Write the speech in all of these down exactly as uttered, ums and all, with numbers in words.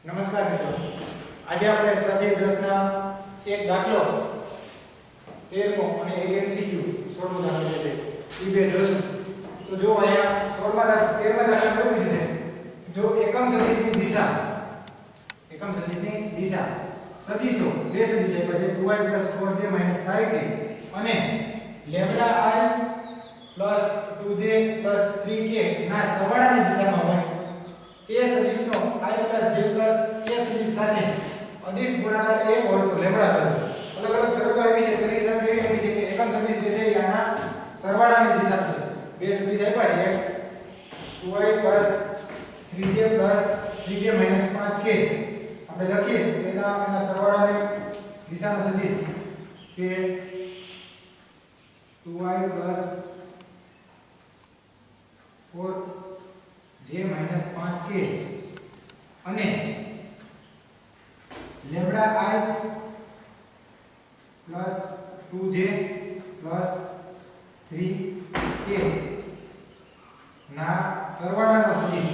નમસ્કાર મિત્રો, આજે આપણે સ્વાધ્યાય દસ ના એક દાખલો તેરમો અને એક એમસીક્યુ સોળમો દાખલો છે એ બે જોશું. તો જો અહીંયા સોળમા દાખલા તેરમા દાખલા કેવું છે? જો એકમ સદિશની દિશા એકમ સદિશની દિશા સદિશો બે સદિશ આપ્યા છે two i plus four j minus five k અને lambda i plus two j plus three k ના સરવાળાની દિશામાં હોય તે સદિશનો i j k સદિશ સાથે અદિશ ગુણાકાર એક હોય તો લેમ્ડા શોધો. અલગ અલગ શરતો આવી છે. પેલી શરત એવી આવી છે કે એકમ સદિશ જે છે એ આના સરવાળાની દિશામાં છે. બે સદિશ આપ્યા છે two i three j three j five k આપણે લખીએ પહેલા એના સરવાળાની દિશાનો સદિશ કે two i four j five k અને lambda i plus two j plus three k ના સરવાળાનો સદિશ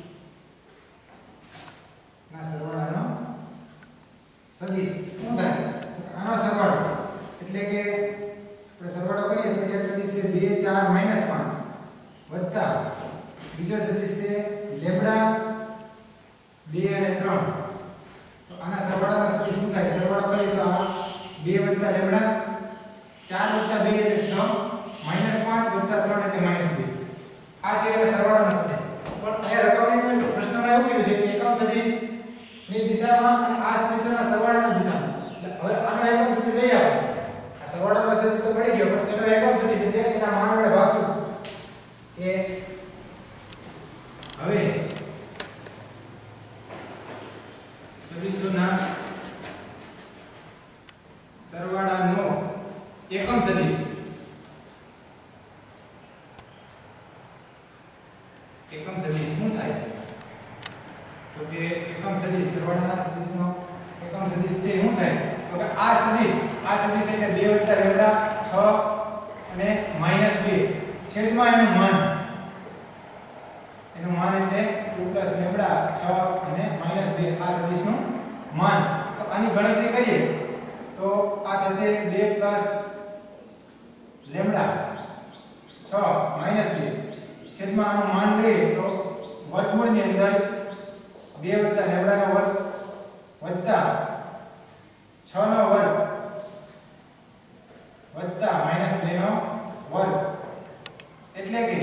ના સરવાળાનો સદિશ શું થાય? તો આનો સરવાળો એટલે કે આપણે સરવાળો કરીએ તો એક સદિશ છે બે ચાર માઈનસ પાંચ વત્તા બીજો સદિશ છે લેમ્ડા બે અને ત્રણ. તો આના સરવાળાનો સદિશ શું થાય? સરવાળો કરીએ તો આ બે વત્તા લેમ્ડા ચાર વત્તા બે એટલે છ માઈનસ પાંચ વત્તા ત્રણ એટલે માઈનસ બે. આ જે એનો સરવાળાનો સદિશ. પણ અહીંયા રકમની અંદર પ્રશ્નમાં એવું કીધું છે કે એકમ સદિશની દિશામાં અને આ સદિશના સરવાળાની દિશામાં. હવે આનો એકમ સદિશ લઈ આવો. આ સરવાળાનો સદિશ તો મળી ગયો પણ તેનો એકમ સદિશ એટલે એના માન વડે ભાગશું. એ હવે સદિશોના સરવાળાનો એકમ સદિશ એકમ સદિશ શું થાય? તો કે એકમ સદિશ સરવાળાના સદિશનો એકમ સદિશ છે શું થાય? તો કે આ સદિશ આ સદિશ એટલે બે વત્તા લેમ્ડા છ અને માઈનસ બે છેદમાં એનું માન એનું માન એટલે ટુ પ્લસ લેમ્ડા છ અને માઈનસ બે આ સદિશનું માન. તો આની ગણતરી કરીએ તો આ થશે બે પ્લસ લેમ્ડા છ માઈનસ બે છેદમાં આનું માન લઈએ તો વર્ગમૂળની અંદર બે વત્તા લેમ્ડાનો વર્ગ વત્તા છ નો વર્ગ વત્તા માઈનસ બે નો વર્ગ એટલે કે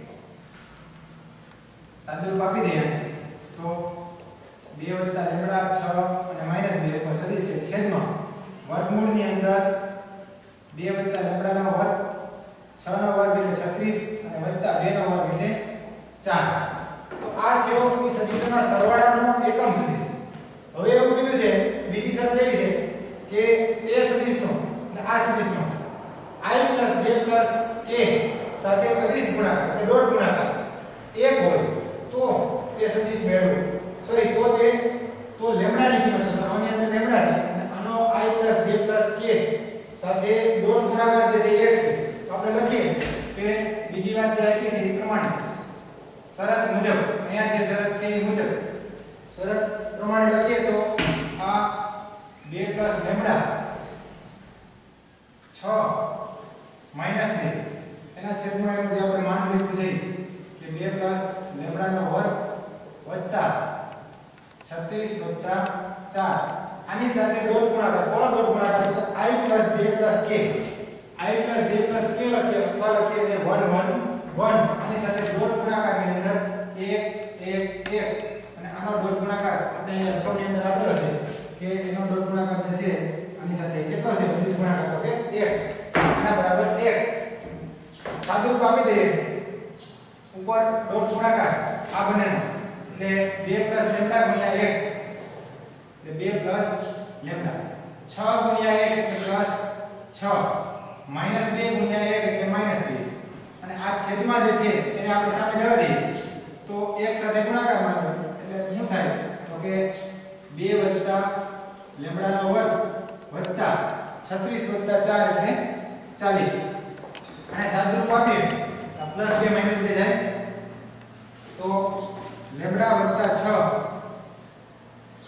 સાદુરૂપ આપી દઈએ તો બે વત્તા લેમ્ડા છ અને માઈનસ બે તો સદિશ છે છેદમાં વર્ગમૂળની અંદર બે વત્તા લેમ્ડાનો વર્ગ છ નો વર્ગ એટલે છત્રીસ અને વત્તા બે નો વર્ગ એટલે ચાર. તો આ થયો એ સદિશોના સરવાળાનો એકમ સદિશ. હવે એવું કીધું છે બીજી શરત એવી છે કે તે સદિશનો અને આ સદિશનો i j k સાથે અદિશ ગુણાકાર એટલે ડોટ ગુણાકાર એક હોય તો તે સદિશ મેળવો. સોરી તો તે તો લેમ્ડાની કિંમત છે. તો આની અંદર લેમ્ડા છે અને આનો i j k સાથે ડોટ ગુણાકાર જે છે એક છે. તો આપણે લખીએ કે બીજી વાત જે આપી છે એ પ્રમાણે શરત મુજબ અહીંયા જે શરત છે એ મુજબ શરત પ્રમાણે લખીએ તો આ બે પ્લસ લેમ્ડા છ માઈનસ બે એના છેદમાં એનું જે આપણે માન લીધું છે કે બે પ્લસ લેમ્ડાનો વર્ગ વત્તા છત્રીસ વત્તા ચાર આની સાથે ડોટ ગુણાકાર કોનો ડોટ ગુણાકાર તો i j k i j k લખીએ અથવા લખીએ એટલે એક એક એક આની સાથે ડોટ ગુણાકારની અંદર એક એક એક અને આનો ડોટ ગુણાકાર આપણે અહીંયા રકમની અંદર આપેલો છે કે એનો ડોટ ગુણાકાર જે છે આની સાથે કેટલો છે અદિશ ગુણાકાર તો કે એક આના બરાબર એક. સાદુરૂપ આપી દઈએ ઉપર ડોટ ગુણાકાર આ બંનેનો એટલે બે પ્લસ લેમ્ડા ગુણ્યા એક એટલે બે પ્લસ લેમ્ડા છ ગુણ્યા એક એટલે પ્લસ છ માઈનસ બે ગુણ્યા એક એટલે માઈનસ બે અને આ છેદમાં જે છે એને આપણે સામે જવા દઈએ તો એક સાથે ગુણાકાર માનો એટલે શું થાય તો કે બે વત્તા લેમ્ડાનો વર્ગ વત્તા છત્રીસ વત્તા ચાર એટલે ચાલીસ. અને સાદુરૂપ આપીએ તો પ્લસ બે માઈનસ બે જાય તો લેમ્ડા વત્તા છ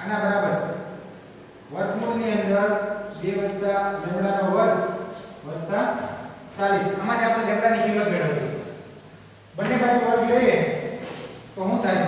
બાજુ વર્ગ લઈએ તો શું થાય?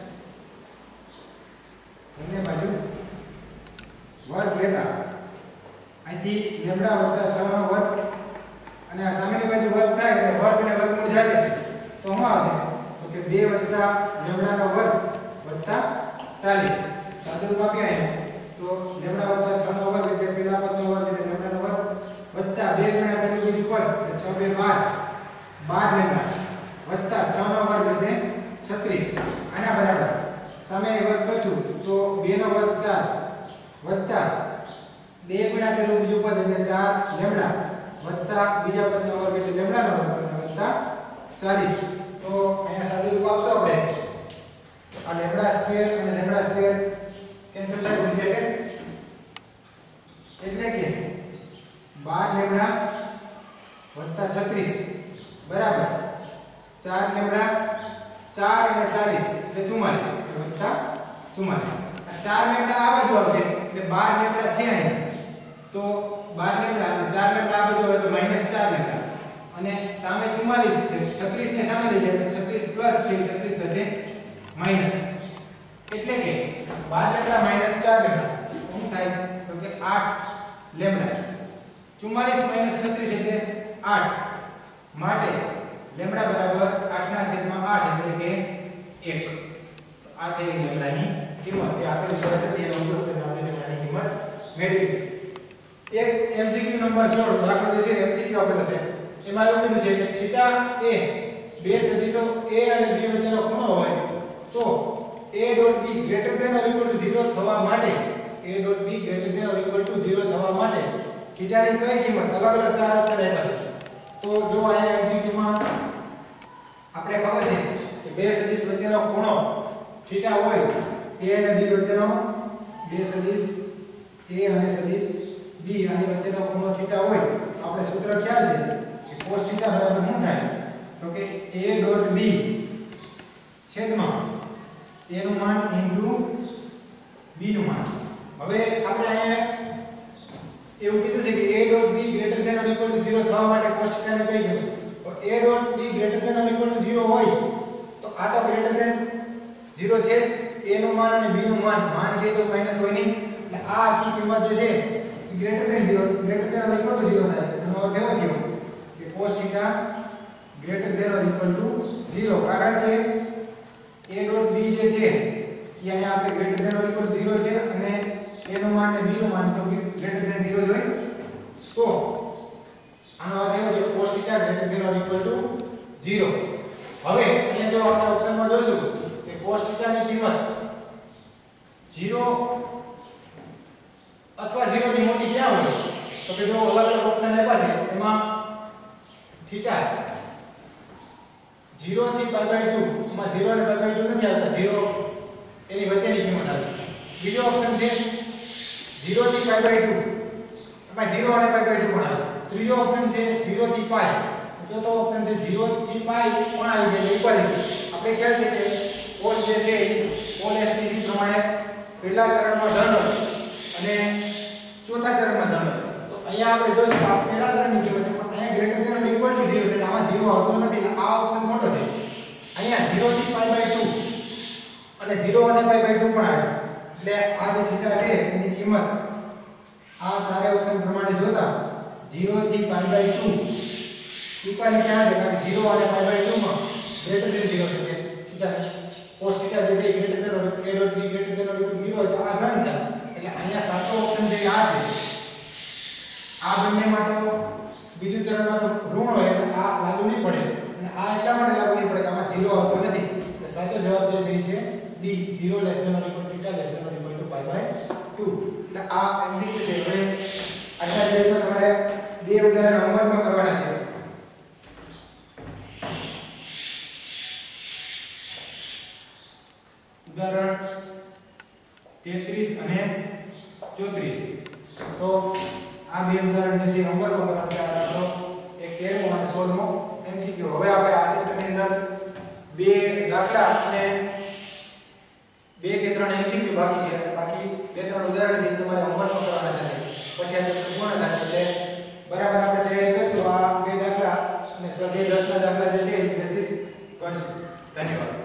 બંને બાજુ વર્ગ લેતા અહીંથી લેમ્ડા વત્તા છ નો વર્ગ અને આ સામેની બાજુ વર્ગ થાય એટલે વર્ગ ને વર્ગમૂળ જશે તો શું આવશે? તો કે બે વત્તા લેમ્ડા નો વર્ગ વત્તા ચાલીસ. સાદુરૂપ આપ્યા અહીં તો લેમ્ડા વત્તા છ નો વર્ગ એટલે પેલા પદનો વર્ગ એટલે લેમ્ડા નો વર્ગ વત્તા બે ગુણ્યા પેલું બીજું પદ એટલે છ બે બાર બાર લેમ્ડા વત્તા છ નો વર્ગ એટલે છત્રીસ. આના બરાબર સામે વર્ગ કરશું તો બે નો વર્ગ ચાર વત્તા બે ગુણ્યા પેલું બીજું પદ એટલે ચાર લેમ્ડા વત્તા બીજા પદનો વર્ગ એટલે લેમ્ડા નો વર્ગ વત્તા ચાલીસ. તો અહીંયા સાદુરૂપ આપશો આપણે આ લેમ્ડા સ્ક્વેર અને લેમ્ડા સ્ક્વેર કેન્સલ થાય ભૂલી જશે એટલે કે બાર લેમ્ડા વત્તા છત્રીસ બરાબર ચાર લેમ્ડા ચાર અને ચાલીસ એટલે ચુમ્માલીસ વત્તા ચુમ્માલીસ. ચાર લેમ્ડા આ બાજુ આવશે એટલે બાર લેમ્ડા છે અહીં તો બાર લેમ્ડા અને ચાર લેમ્ડા આ બાજુ આવે તો માઈનસ ચાર લેમ્ડા અને સામે ચુમ્માલીસ છે છત્રીસ ને સામે લઈ જાય તો છત્રીસ પ્લસ છે છત્રીસ થશે માઈનસ એટલે કે બાર લેમ્ડા માઈનસ ચાર લેમ્ડા શું થાય તો કે આઠ લેમ્ડા. ચુમ્માલીસ માઈનસ છત્રીસ એટલે આઠ માટે લેમ્ડા બરાબર આઠ ના છેદમાં આઠ એટલે કે એક. તો આ થઈ લેમ્ડાની કિંમત જે આપેલી શરત હતી એનો ઉપયોગ કરીને આપણે લેમ્ડાની કિંમત મેળવી. એક એમસીક્યુ નંબર સોળ દાખલો જે છે એમસીક્યુ આપેલો છે એમાં એવું કીધું છે કે થીટા એ બે સદિશો a અને b વચ્ચેનો ખૂણો હોય તો a dot b greater than or equal to zero થવા માટે a dot b greater than or equal to zero થવા માટે થીટાની કઈ કિંમત અલગ અલગ ચાર ઓપ્શન આપ્યા છે. તો જો અહીંયા એમસીક્યુ માં આપણે ખબર છે કે બે સદિશ વચ્ચેનો ખૂણો થીટા હોય a અને b વચ્ચેનો બે સદિશ a અને સદિશ b આની વચ્ચેનો ખૂણો થીટા હોય તો આપણે સૂત્ર ખ્યાલ છે કે cos થીટા બરાબર શું થાય તો કે a ડોટ b છેદમાં a નું માન ઇન્ટુ b નું માન. હવે આપણે અહીંયા એવું કીધું છે કે a dot b greater than or equal to zero થવા માટે cos થીટા ને કઈ કિંમત તો a dot b greater than or equal to zero હોય તો આ તો ગ્રેટર ધેન ઝીરો છે a નું માન અને b નું માન માન છે તો માઈનસ હોય નહીં એટલે આ આખી કિંમત જે છે એ greater than zero greater than or equal to zero થાય. એનો અર્થ એવો થયો કે cos theta greater than or equal to zero કારણ કે a ડોટ b જે છે એ અહીંયા આપણે greater than or equal to zero છે અને a નું માન અને b નું માન તો ગ્રેટર ધેન ઝીરો જ હોય તો આનો અર્થ એવો છે cos theta greater than or equal to zero. હવે અહીંયા જો આપણે ઓપ્શનમાં જોશું કે cos થીટા ની કિંમત ઝીરો અથવા ઝીરો થી મોટી ક્યાં હોય તો કે જો અલગ અલગ ઓપ્શન આપ્યા છે એમાં થીટા ઝીરો થી પાઈ બાય ટુ માં ઝીરો અને પાઈ બાય ટુ નથી આવતા ઝીરો એની વચ્ચેની કિંમત આવશે. બીજો ઓપ્શન છે ઝીરો થી પાઈ બાય ટુ એમાં ઝીરો અને પાઈ બાય ટુ પણ આવશે. ત્રીજો ઓપ્શન છે ઝીરો થી પાઈ. ચોથો ઓપ્શન છે ઝીરો થી પાઈ પણ આવી જાય ઇક્વાલિટી. આપણે ખ્યાલ છે કે cos જે છે cos stc પ્રમાણે પહેલા ચરણમાં ધન હોય અને ચોથા ચરણમાં ધન હોય. તો અહીંયા આપણે જોશું કે આ પહેલા ચરણની કિંમત છે પણ અહીંયા greater than or equal to zero છે એટલે આમાં ઝીરો આવતો નથી એટલે આ ઓપ્શન ખોટો છે. અહીંયા ઝીરો થી પાઈ બાય ટુ અને ઝીરો અને પાઈ બાય ટુ પણ આવે છે એટલે આ જે થીટા છે એની કિંમત આ ચારે ઓપ્શન પ્રમાણે જોતા ઝીરો થી પાઈ બાય ટુ ઇક્વાલિટી ક્યાં છે કારણ કે ઝીરો અને પાઈ બાય ટુ માં ગ્રેટર ધેન ઝીરો થશે થીટા cos થીટા જે છે greater than or a dot b greater than or equal to zero તો આ ધન થાય એટલે અહીંયા સાચો ઓપ્શન જે આ છે આ બંનેમાં તો બીજું ચરણમાં તો ઋણ હોય એટલે આ લાગુ નહીં પડે અને આ એટલા માટે લાગુ નહીં પડે કે આમાં ઝીરો આવતો નથી એટલે સાચો જવાબ જે છે એ છે D zero less than or equal to theta less than or equal to pi by two. એટલે આ એમસીક્યુ છે. હવે આજના દિવસમાં તમારે બે ઉદાહરણ હોમવર્કમાં કરવાના છે. ઉદાહરણ તેત્રીસ અને ચોત્રીસ. તો આ બે ઉદાહરણ જે છે હોમવર્કમાં કરવાના છે. આ દાખલો એક તેરમો અને સોળમો એમસીક્યુ. હવે આપણે આ ચેપ્ટરની અંદર બે દાખલા અને બે કે ત્રણ એમસીક્યુ બાકી છે અને બાકી બે ત્રણ ઉદાહરણ છે એ તમારે હોમવર્કમાં કરવાના થશે. પછી આ ચેપ્ટર પૂર્ણ થશે એટલે બરાબર આપણે તૈયારી કરશું. આ બે દાખલા અને સ્વાધ્યાય દસ ના દાખલા જે છે એ વ્યવસ્થિત કરશું. ધન્યવાદ.